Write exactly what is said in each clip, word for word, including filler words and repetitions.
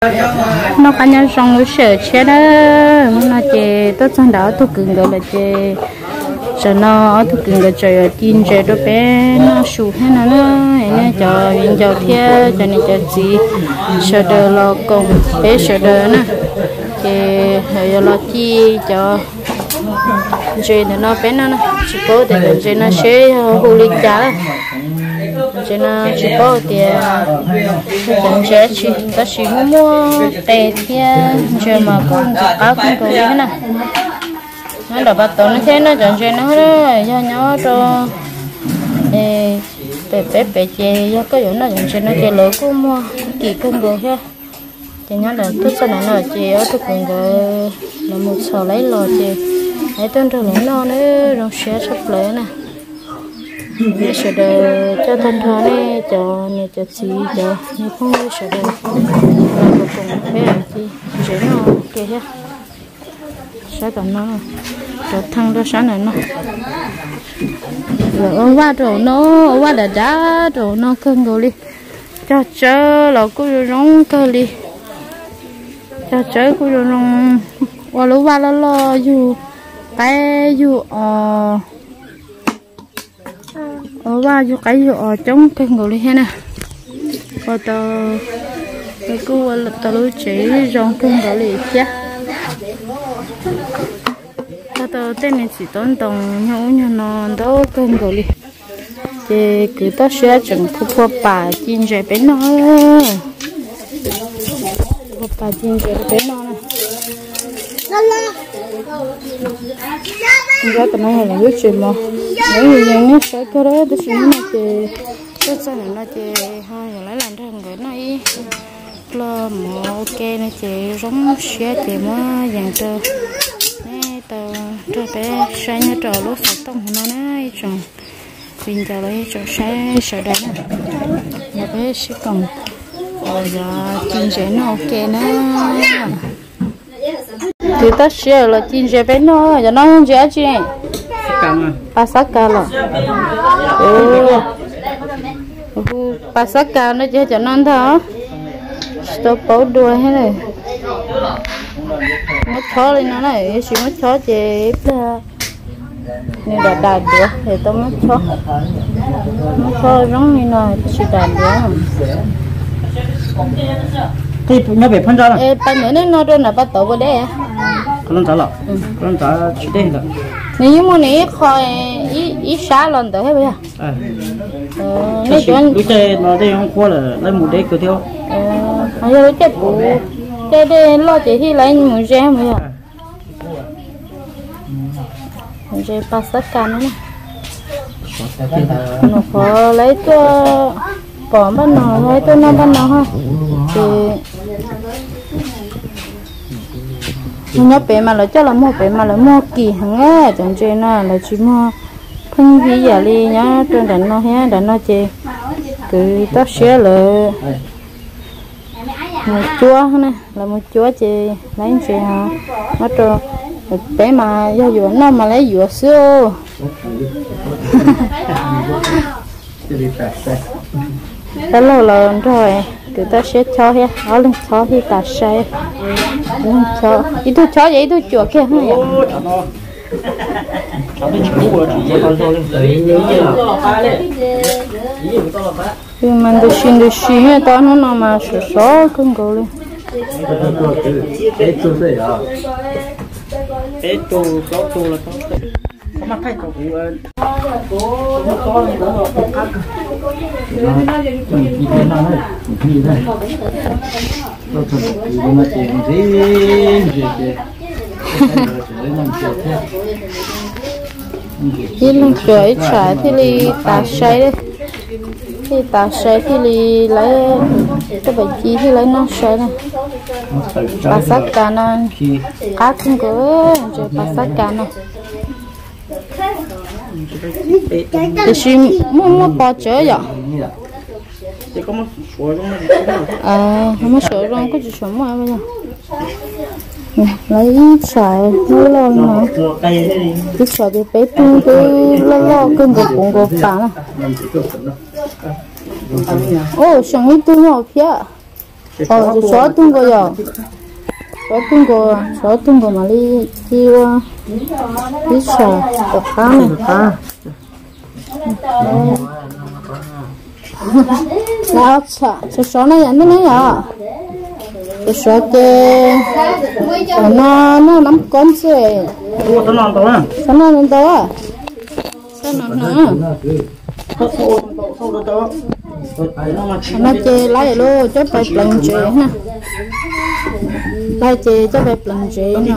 nó cá nhân trong cái sợi chết đó nó chơi tốt trong đó tôi cứ gọi là chơi cho nó tôi cứ gọi chơi tin chơi đó bé nó sụt hết nó nó này cho viên cho theo cho nên cho gì sợ đời lo cùng bé sợ đời nè chơi rồi lo chi cho chơi để nó bé nó chỉ có để chơi nó sẽ hù lịch trả cho nó chỉ có tiền chẳng chế chỉ ta chỉ muốn mua tệ tiền chơi mà cũng có cũng có cái này nó đập bát nó thế nó chẳng chơi nó đó do nhỏ cho bé bé bé chơi do có dụng nó chẳng chơi nó chơi lỡ cũng mua kỳ cân được ha thì nhớ là tốt sau này nó chơi ở thực hiện là một số lấy lò chơi lấy tên rồi lấy nó nữa rồi sẽ sắp lấy nè bây giờ để cho thân thọ này cho này cho chị cho này không bây giờ để làm một cùng bé chị dễ nó kệ ha sẽ còn nó cho thằng đó sáng này nó rồi qua rồi nó qua đã đá rồi nó cơn rồi đi cho chớ là cứ rong cơ đi cho chớ cứ rong qua lú qua lo lo dù cái dù ờ ở ba chỗ cái chỗ ở trong cái ngồi đi hết nè, và tờ cái cô là tờ lối chỉ trong cái ngồi đi chứ, và tờ tên này chỉ tốn đồng nhau nhau nó đó cái ngồi đi, thì cứ ta sẽ chừng khu phố bà chín giờ bên nó, phố bà chín giờ bên nó nè. Giờ tụi nó là biết chuyện mà nếu như vậy nó sẽ có đó tôi sẽ nó chơi tôi sẽ nó chơi hai rồi lấy làm cho người này là một ok nó chơi giống xe chơi mà dàn trơ nè tờ trơ bé sai nhớ trò lúc phải tông nó này chồng bình giờ lấy chỗ sai sợ đấy nè nhà bé sẽ còn rồi giờ chuyên chế nó ok nữa thì tất sẽ là chuyên chế bé nó giờ nó không dễ chứ này pasaka là ừ pasaka nó chơi cho non thôi stop bảo đuôi hết này mất chó lên nó này chỉ mất chó chơi nên đạt đạt được thì tao mất chó mất chó giống như này chỉ đạt được thì nó bị phân ra rồi ê ba nữa nó rồi là bắt đầu vào đây à con trả了con trả chỉ đây rồi nếu mà này khỏi ít ít xa lần tới hết bây giờ à nếu chuyện lúc chơi nó đây không qua là lấy một đấy cứ theo ờ giờ chơi bù chơi đây lo chơi thì lấy một rẻ bây giờ chơi pasaka nữa nó khó lấy cho bỏ bắt nó lấy cho nó bắt nó ha thì nó bé mà là cho là mua bé mà là mua kỳ hàng á chẳng chơi nó là chỉ mua không gì giờ đi nhá trên đàn nó hết đàn nó chơi cứ tóc xé là một chúa này là một chúa chơi lấy chơi hả mất rồi bé mà do dừa nó mà lấy dừa xưa đã lâu rồi rồi cứ ta sẽ cho hết nó lên cho thì ta sẽ lên cho ít tôi cho vậy tôi chuột kia hả nhưng mà tôi xin tôi xin tao nó nó mà sợ sợ không có lên bé tu có tu là có có mặt thay cầu cũng nó có lên đó nó cắt nó thật nó chỉ gì gì gì lần chơi trái thì li ta say đấy thì ta say thì li lấy cái bài chi thì lấy nó say này pasaka nó cá không có chơi pasaka nó thì xin mua mua bao chở vậy à không có sữa rong có chỉ sữa mua bây giờ lấy xài lấy lo mà cái xài bị bé tu cái lo lo cưng gục bụng gục phá này ô xong ít tu nhỏ phía ờ thì xóa tung cô rồi xóa tung cô xóa tung cô mà đi đi qua đi xò đập cá này cá là xóa xóa xóa này anh mới à xóa xóa cái nó nó nắm con rồi nó non to à sao nó non to à sao nó nó nó chơi lấy luôn cho phải lần chơi ha lấy chơi cho phải lần chơi nữa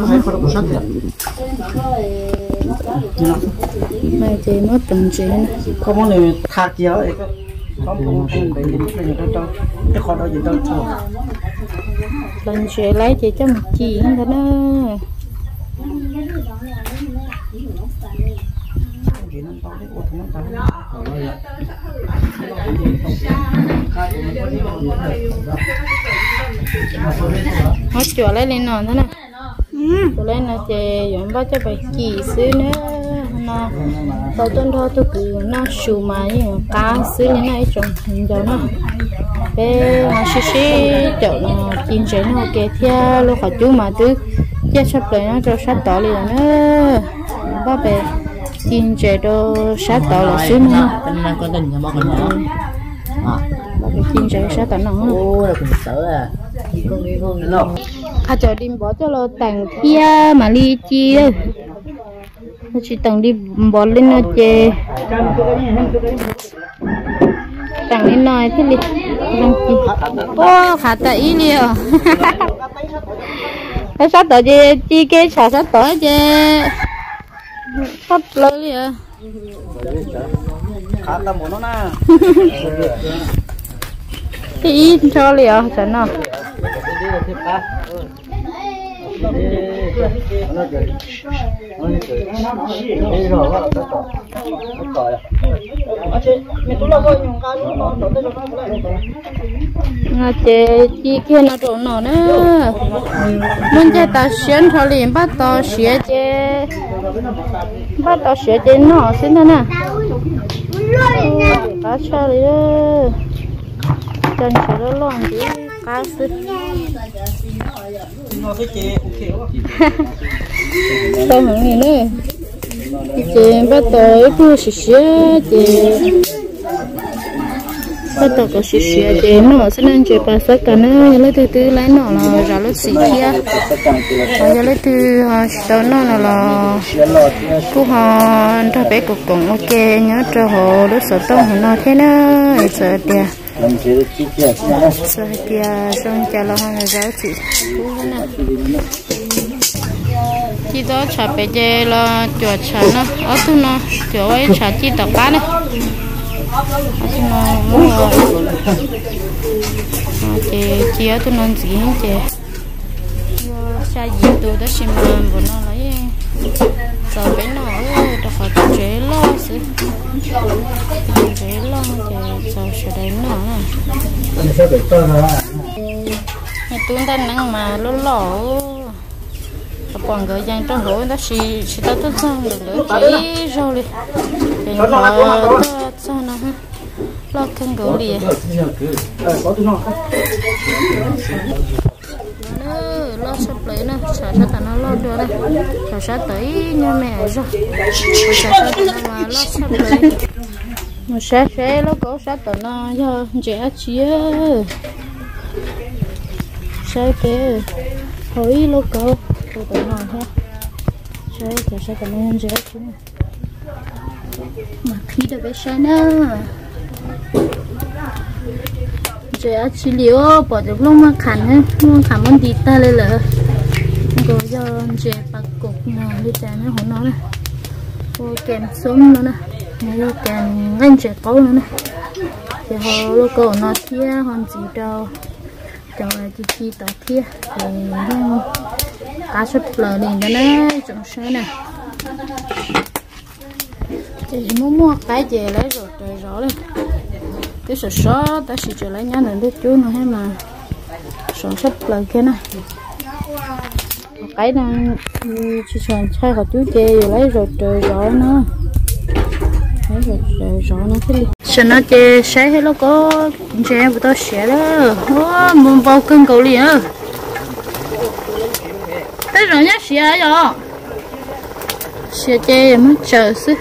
lấy chơi nó lần chơi không có người thạc gì hết không không không để gì để cho cho cái con đó gì đâu lần chơi lấy chơi cho một chị hết đó hết chùa lấy lên nón thế này chùa lấy nó chơi giống bao cho bài kỳ xứ nữa nó tao tuân thôi tôi cứ nó sưu mà như cá xứ như này trồng hình dấu nó bé xí xí chậu nó chín chế nó kẹt theo lúc họ chú mà cứ chết sắp tới nó cho sát tỏ liền nữa ba bé chín chế đồ sát tỏ là xứ nữa có tình cho mọi người ba bé chín chế sát tỏ nó ô là cũng sợ à à cho đi bỏ cho nó tặng kia mà ly chi đâu nó chỉ tặng đi bỏ lên nó chè tặng lên nói thế đi ô khá tại ý liều cái sát tỏi chè chi cái xả sát tỏi chè sắp lớn liều khá là muốn nó na cái ý cho liều chẳng nào ngà chế chi kia nó trộn nó nữa muốn chế ta xuyên thọ liền bắt tao xuyên chế bắt tao xuyên chế nó xin thế nè cá cho đi chân sẽ nó loạn chứ cá sức tao hưởng gì nữa chị bắt tới cứ xí xí chị bắt đầu có xí xí chị nó sẽ nên chị bắt sắc cả nữa lấy từ từ lấy nó là ra lấy xí kia rồi lấy từ tao nó là là cô họ ra bé cục cổng ok nhớ cho họ lúc sợ tao họ nó thế nữa sợ tiền sợ tiền xong cha lo hàng giáo chị cú nữa chỉ đó chả bé chơi là chuột chả nó ở tu nó chuột ấy chả chỉ tao cá này ở tu nó mua chị chị ở tu nó gì chị xa gì tu đó xem mà bọn nó lấy sợ bé nó ở đó phải chế lo chứ chế lo chị sợ sợ đấy nó này tu ta nắng mà lố lỏ còn người dân trong hội đó xì xì tao tốt xong được nữa chỉ rồi đi thì họ tốt xong nó lo cân gỗ đi lo sắp lấy nó sợ sao tao nó lo được đây sợ sao tới nhà mẹ rồi sợ sao tao mà lo sắp lấy nó sẽ sẽ lo cổ sắp tao nó cho trẻ chia sẽ kêu hỏi lo cổ tôi tự nói ha sẽ thì sẽ cảm ơn dễ chứ mà khi được cái xe nữa dễ chỉ liệu bỏ được lúc mà khăn hết luôn khăn muốn đi ta lên lỡ rồi do dễ bạc cục nào đi trả nó hổ nó này rồi kèm xuống nữa nè rồi kèm ngăn dễ có nữa nè thì họ lúc cổ nó kia hoàn gì đâu cho là chỉ chi tỏ kia thì cá sốt lờ liền đó nè trồng xe nè chị muốn mua cái gì lấy rồi trời rõ lên cái sốt sốt ta chỉ chờ lấy nhá nữa đứa chú nó hay mà sốt sốt lờ kia này cái này chỉ chọn chai của chú chê lấy rồi trời rõ nữa lấy rồi trời rõ nó cái cho nó chơi xe hết lúc có chơi bữa tôi xe đó ô muốn bao cưng cầu liền thế rồi nhá xe rồi xe chơi mà chờ xí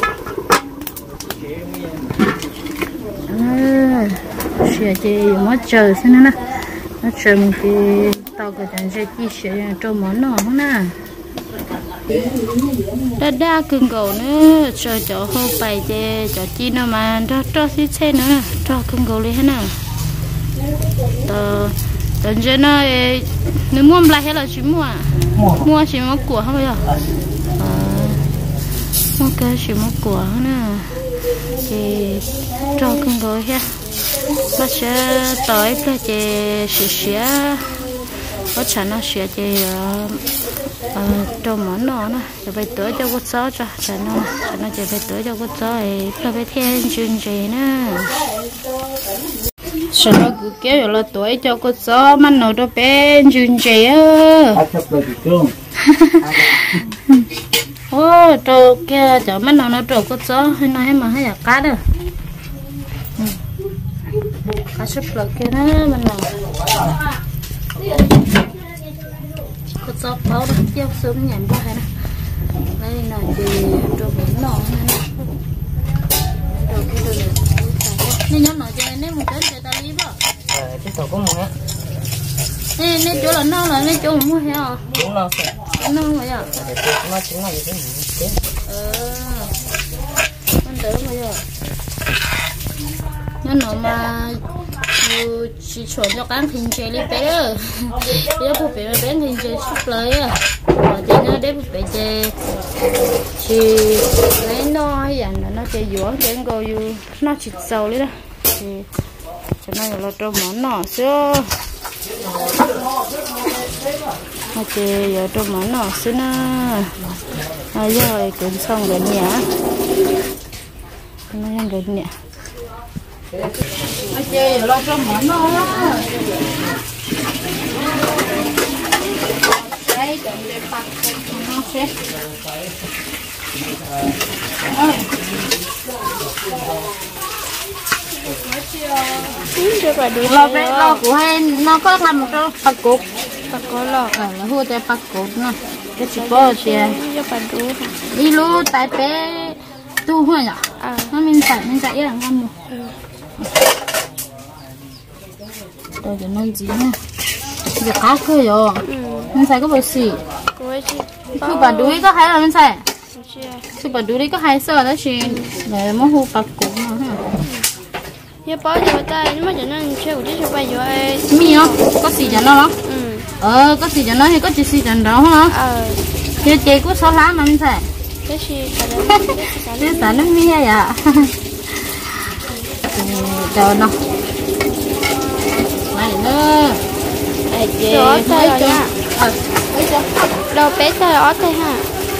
xe chơi mà chờ xí nữa nè nó chờ một cái tàu cái chân xe chi xe cho món nọ không nè đa đa cưng cầu nữa cho cho hô bài chơi cho chi nó mà cho cho xí xe nữa nè cho cưng cầu đi hết nè tờ tờ chơi nó nếu mua lại hay là chỉ mua mua chỉ mua của không bây giờ mua cái chỉ mua của nè thì cho cưng cầu hết nó sẽ tới cái chơi sẽ sẽ có chả nó sẽ chơi cho món nó nè để phải tới cho cô cháu cho chả nó chả nó chơi phải tới cho cô cháu ấy phải phải thêm chương trình nè chả nó cứ kéo là tuổi cho cô cháu mà nó đó bên chương trình á ô cho kia cho mà nó nó cho cô cháu hay nói mà hay là cá đó cá súp lợn kia nó mình làm có sốt bao đó cháu sớm nhảy qua này đây là gì cho biển nọ này đồ cái đồ này nên nhớ nói cho nên một cái người ta đi vào cái tàu có một hết nên nên chỗ là non là nên chỗ mua heo đúng non non vậy à nó chính là cái gì ờ con đỡ bây giờ nó nó mà chỉ chuẩn cho các hình chế đi bé ơi bây giờ bé bé hình chế súp lấy à rồi thì nó để bé chế chỉ lấy nó hay là nó chế dũa để cô yêu nó chỉ sầu đấy đó thì cho nó là cho món nọ xưa nó chế giờ cho món nọ xưa nè à giờ cũng xong rồi nhỉ nó đang rồi nhỉ nó chơi rồi lo cho món nó đây để để bắt nó sẽ lo bé lo của hay nó có làm một cái bắt cột bắt cột lo là hua tay bắt cột nè cái chỉ có xe đi luôn tại bé tu hoa nhỉ nó mình phải mình chạy là ngon một đây là non gì nè giờ cá cơ rồi mình xài có bao xì cứ bà đuôi có hay là mình xài cứ bà đuôi có hay sợ đó chị để món hủ bạc củ mà ha giờ bỏ vô tay nhưng mà cho nó chơi một chút cho bay vô ấy mi không có xì cho nó không ờ có xì cho nó thì có chỉ xì cho nó hả ờ giờ chị có sáu lá mà mình xài cái gì cái sản nó mi hay à chờ nó này nữa đây chị mấy cho ờ đâu bé tay ở đây ha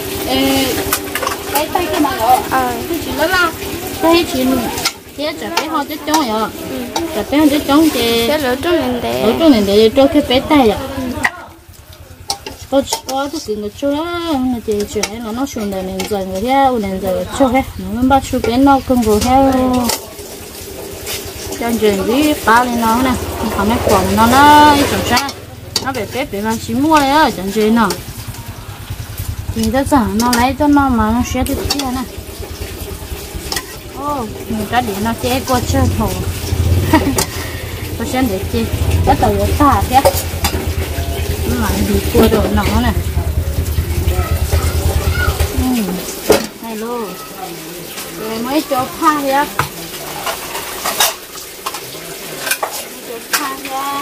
cái tay cái mặt rồi ờ cái chuyện đó là cái chuyện thế chả bé ho chết chóng rồi chả bé ho chết chóng thì cái lửa trong nền để lửa trong nền để cho cái bé tay à có có cái chuyện cho đó là chị chuyện này là nó chuyện này nền dần rồi theo nền dần cho hết nó bắt chú bé nó không rồi theo cho chuyện gì ba lên nó nè không mấy quả nó nó ít chỗ ra nó bé bé bé mà chỉ mua đấy á chẳng chuyện nào thì nó chẳng nó lấy cho nó mà nó sẽ được kia nè ô mình có điện nó chế qua chơi thổ tôi sẽ để chi cái tàu nó ta thế mà đi qua đồ nó nè hello rồi mấy chỗ pha vậy chỗ pha nha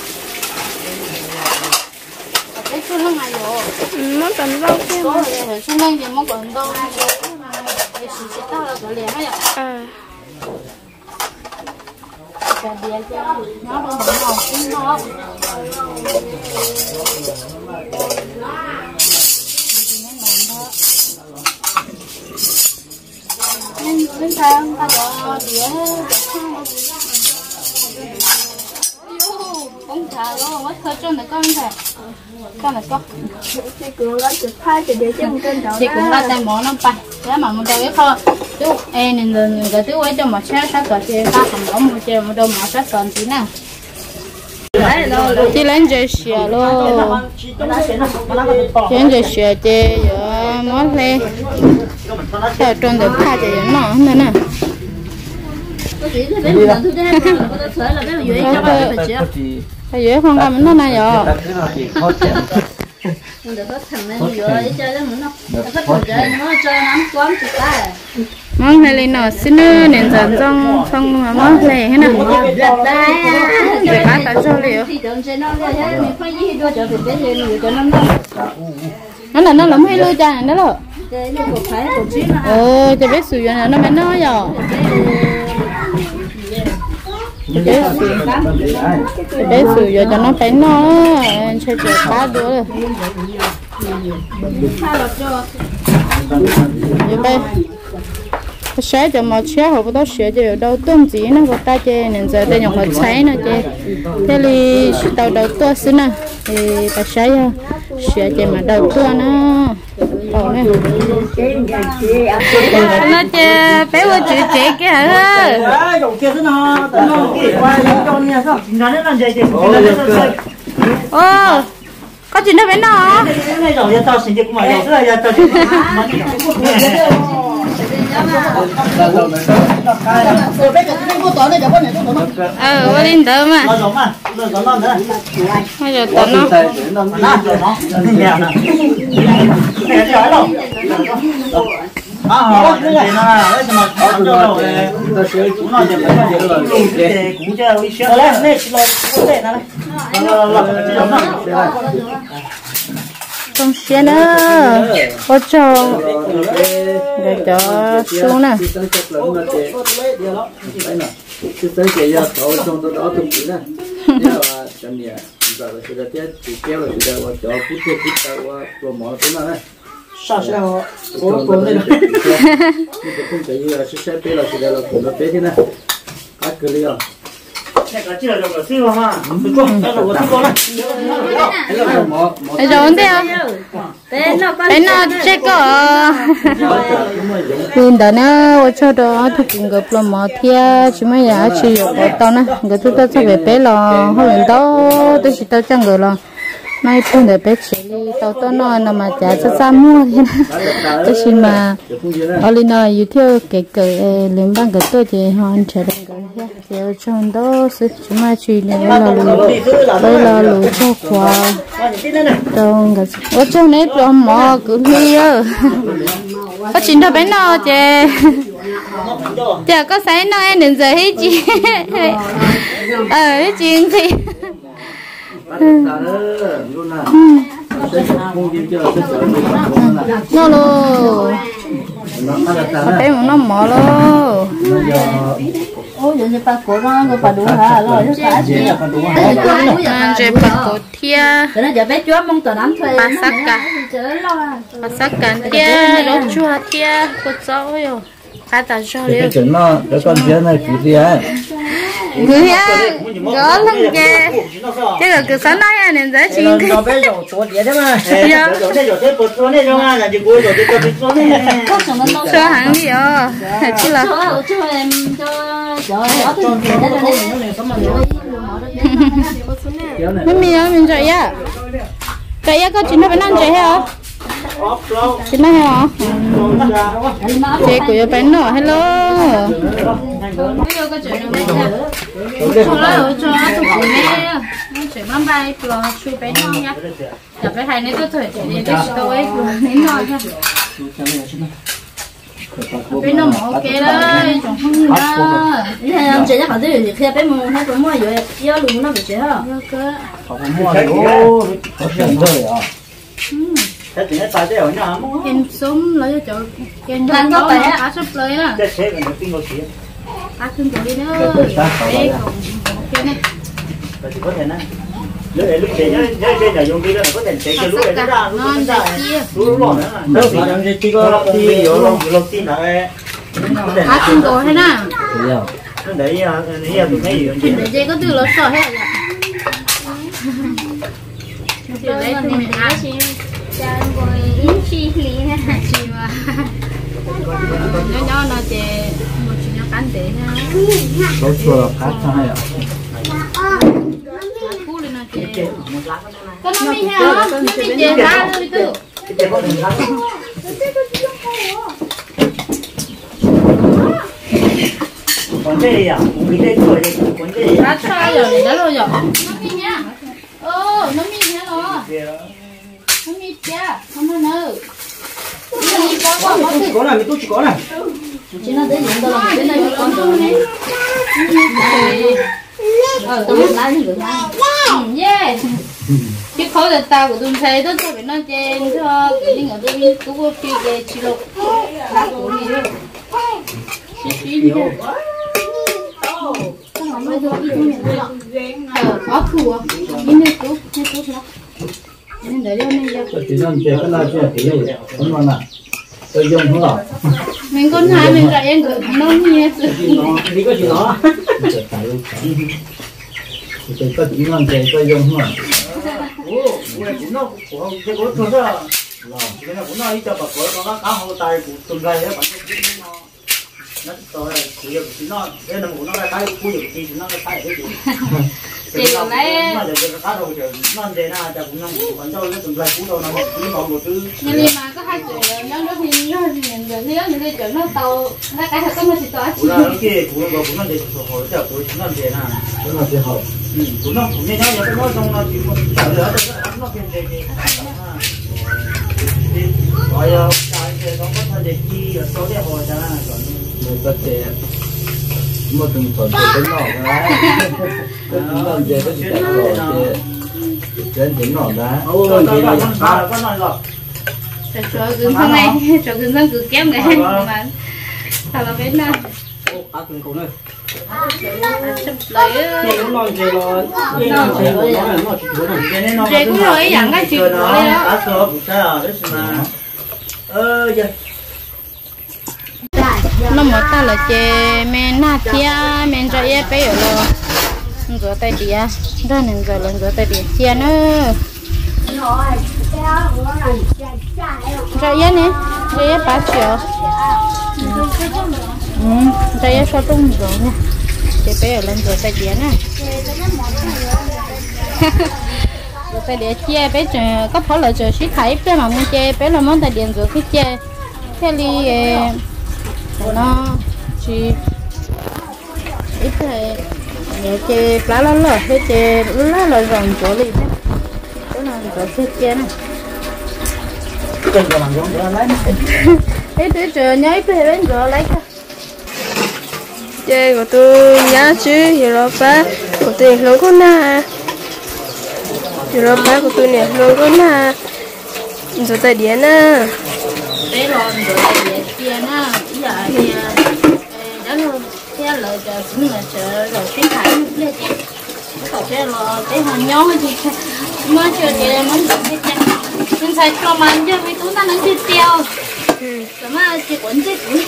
cái chỗ nó ngay rồi nó cần lâu thêm có rồi xuống đây thì nó còn đâu để chỉ chỉ tao là cái liền hay à ờ cái điện cho nó đâu mà ngọt cũng đó nên bên thang ta có đĩa không không thà luôn quá khơi trong này con thà con này con chị cũng là chụp hai chị để trong trên đầu chị cũng là tay mỏ nó bay thế mà một đầu cái kho chú em nên là cái thứ ấy cho mà sát sát cỡ chị ta không có một chị một đầu mà sát còn tí nào chị lên chơi xìa luôn chị lên chơi xìa chị giờ món lên theo trong được pha chị nó nữa nè bây giờ không làm nó này rồi món này lên nó xin nữa nên dần trong xong mà món này thế nào để cá tạo cho liệu nó là nó lắm hay lưu cha này đó rồi ờ cho biết sử dụng nó mới nói rồi để để sử dụng cho nó phải nó chơi chơi cá nữa rồi đây sáng cho một sáng họ có sửa cho đâu tôm gì nó có ta chơi nên giờ đây nhọc họ cháy nó chơi thế thì đầu đầu tua xí nè thì ta sáng sửa chơi mà đầu tua nó đầu này nó chơi bé vừa chữ trẻ kia hả ô có chuyện đó bé nó ờ qua lên đỡ mà bây giờ tao nó à họ cái này nó là cái mà cho rồi nó sẽ cũng nói chuyện với nó rồi cũng chơi với xe đấy này là cái này nó là là trong xe nữa có cho để cho xuống nè cái tới cái giờ cậu trong đó đó cũng nè nhớ là trong nhà giờ là sẽ là cái kéo là sẽ là cho phút phút phút qua rồi mở cái nào này sao sẽ họ có có đây này cái không phải như là sẽ sẽ bé là sẽ là cũng nó bé thế này các cái này cái cái là được rồi mà được không cái là được rồi bây giờ ổn thế bên nó check có bên đó nó ở chỗ đó thì cũng gặp là mà thia chỉ mấy nhà chỉ có tao nè cái thứ tao sẽ về bé là hồi lần đó tôi chỉ tao chẳng rồi là nay tôi để bé chỉ tao tao nói là mà trả cho sao mua thế nè tôi xin mà ở bên này yêu theo cái cái liên bang cái tôi thì họ trả được cái giờ trong đó sẽ chỉ mà chỉ là là lù đây là lù cho quà trong cái ở trong này tôi mò cứ đi ơ có chuyện đâu bé nào chứ chả có say nào em đến giờ hết chị ờ chuyện gì nó luôn bé nó mỏ luôn ôi giờ chị bà cổ nó người bà đủ hả rồi nó xả chị chị bà cổ thia cái này giờ bé chúa mong tờ nắm thuê bà sắc cả bà sắc cả thia nó chua thia cô cháu rồi cá tàu cho liệu cái chuyện nó cái con kia này cứ gì á người á gõ lưng kìa chứ là cứ sáng nay anh em dễ chịu nó bé rồi số gì đấy mà rồi thế rồi thế bột số này rồi là chỉ cuối rồi thì cái số này số hàng gì à chứ là cho em cho cho mình mình mình chạy á chạy á có chuyện nó phải ăn chạy hả chuyện này hả chị của bạn nó hello bây giờ có chuyện này cho nó ở cho nó tụi mẹ nó chuyện bám bay rồi chui bé non nhá giờ cái này nó có thể để để tôi ấy đến rồi nha bé nó mỏ ok đấy chẳng không gì đâu thế là chị chắc phải tới thì khi bé mua hay cũng mua rồi giờ luôn nó bị chết hả mua đồ có tiền rồi à thế thì tại sao ở nhà mua em sống lấy cho em đang có bé cá súp lấy nè cái xe cái tiền có tiền cá cưng rồi đi nữa bé còn ok nè thì có thể nè lúc này lúc này nhớ nhớ trên nhà dùng kia là có thể chạy cái lúc này nó ra lúc nó ra lúc lúc lỏng nữa đâu thì làm chỉ có đi vô lỏng lỏng tin là cá cưng rồi thế nè đấy đấy đấy tụi mấy gì để dây có từ lót sỏi hết thì lấy từ mình ăn cha rồi yến chi liền ha chi mà nhỏ nhỏ nó chỉ một chút nhỏ cắn để ha có chua khác cho hay à cú lên nó chỉ con nó mi hả nó mi chè ra rồi tự còn đây à mình đây rồi còn đây đã sai rồi đã rồi rồi nó mi nha ô nó mi nha rồi nó mi cha không có nữa có này mình tôi chỉ có này chỉ nó đến những đâu là đến đây con rồi này ờ tôi biết lái được lái yeah cái khối là tao của tôi thấy tôi tôi phải nói trên cho cái linh ở đây tôi có phi cái chỉ lộc lá của mình luôn xí xí gì đâu không phải tôi đi tôi nhận ờ có thua đi nơi cứu nơi cứu đó nên để cho nên cho chỉ nên chơi cái nào chơi thì vậy không mà nè tôi dùng không rồi mình con hai mình dạy em gửi nó nghe đi có gì đó tôi có chỉ nên chơi tôi dùng không rồi ủa cũng nó của cái của tôi đó là cái nào cũng nó đi cho bà của nó cá hồ tay của tuần này đó bạn nó nó tôi chủ yếu chỉ nó cái nào cũng nó cái khu vực gì nó cái tay cái gì chị còn lấy nó để cái cá đâu trời nó để na cho cũng nó còn cho nó tuần này cũng đâu nó cũng còn một thứ nhưng mà có hai chuyện nó nó thì nó nhìn được nếu như cái chuyện nó tàu nó cái thật có một chuyện đó là cái của nó cũng nó để hồi cho của nó để na nó để hồi của nó cũng như nhau vậy nó trong nó chỉ có trả lỡ cho nó nó cái gì rồi cái cái nó có thể để chi ở số để hồi ra rồi người ta sẽ một từng phần từ cái nọ ra cái nó về cái chuyện rồi cái chuyện nọ ra ôi cái nó nó nó nó rồi cho gừng thằng này cho gừng thằng cứ kém cái mà sao là bên nào cá cứng cứng này chụp lấy nó chơi rồi nó chơi rồi nó chơi rồi chơi cũng rồi dạng cái chuyện đó cá sấu cũng sao đấy mà ơ giờ nó một ta là chơi men nát chia men cho ye bé rồi rửa tay đĩa đó nên rồi lần rửa tay đĩa chia nữa cho ye nè cho ye ba triệu ừ cho ye số trung rồi nha chơi bé lần rửa tay đĩa nè rửa tay đĩa chia bé chơi có phải là chơi xí thải bé mà muốn chơi bé là món tay đĩa rửa cái chơi cái ly nó chỉ ít thôi nhẹ chơi lá lá lờ hết chơi lá là rồng chỗ đi thế chỗ nào chỗ xếp chơi này cái gì mà giống như lấy ít ít chơi nhảy về bên chỗ lấy cái chơi của tôi nhá chứ hiểu rồi ba của tôi lâu có na hiểu rồi ba của tôi nè lâu có na rồi tay điện à bé rồi rồi để kia nó giờ thì đó luôn cái lợi chờ cũng là chờ rồi xí thải lên chị có cái là cái hàng nhóm thì mới chưa thì mới được hết chứ nhưng sai cho mà chứ vì chúng ta nó chưa tiêu rồi mà chỉ quấn chết cũng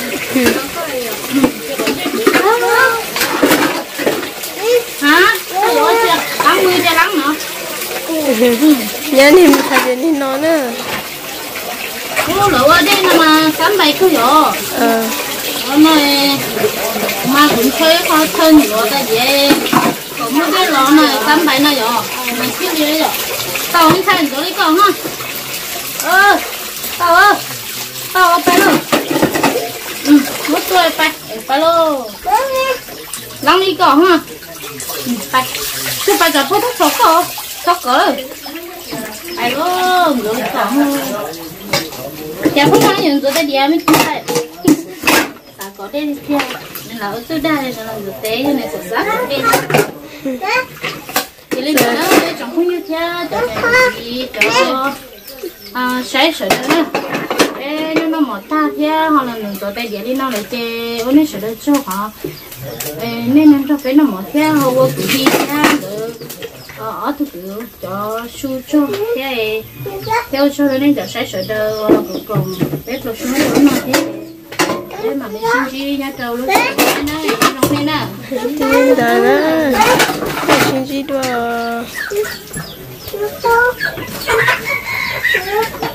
hả rồi chưa tám mươi cho lắm nữa nhớ thì mình thay đến nó nữa ô lỡ ở đây mà tám bảy cứ rồi ờ này mà cũng chơi khó thân rồi ta về cũng có cái lọ này tám bảy này rồi mà xíu gì rồi tao không thay rồi đi con ha ơ tao ơ tao ở bên luôn ừ mất rồi phải phải luôn lăng đi con ha phải cứ phải cho phút thuốc sốt sốt cỡ phải luôn rồi con chả không ai nhận rồi ta đi mới chơi ta có đây đi theo nên là ở chỗ đây là làm được tế cho này sạch sạch đi thì lên đó đây chẳng không như theo cho này gì cho à sấy sợi nữa ê nó nó một ta theo hoặc là mình tổ tay để đi nó lại chơi ôn nên sợi đó cho họ nên nó cho cái nó một theo họ vô cứ đi theo được ở thực sự cho su cho theo theo cho nên cho sấy sợi đó là cũng còn biết được số nữa mà thế để mà mình xin chi nhà trâu luôn này trong này nè tin đó đó xin chi đó Hãy subscribe cho kênh Ghiền Mì Gõ để không bỏ lỡ những video hấp dẫn.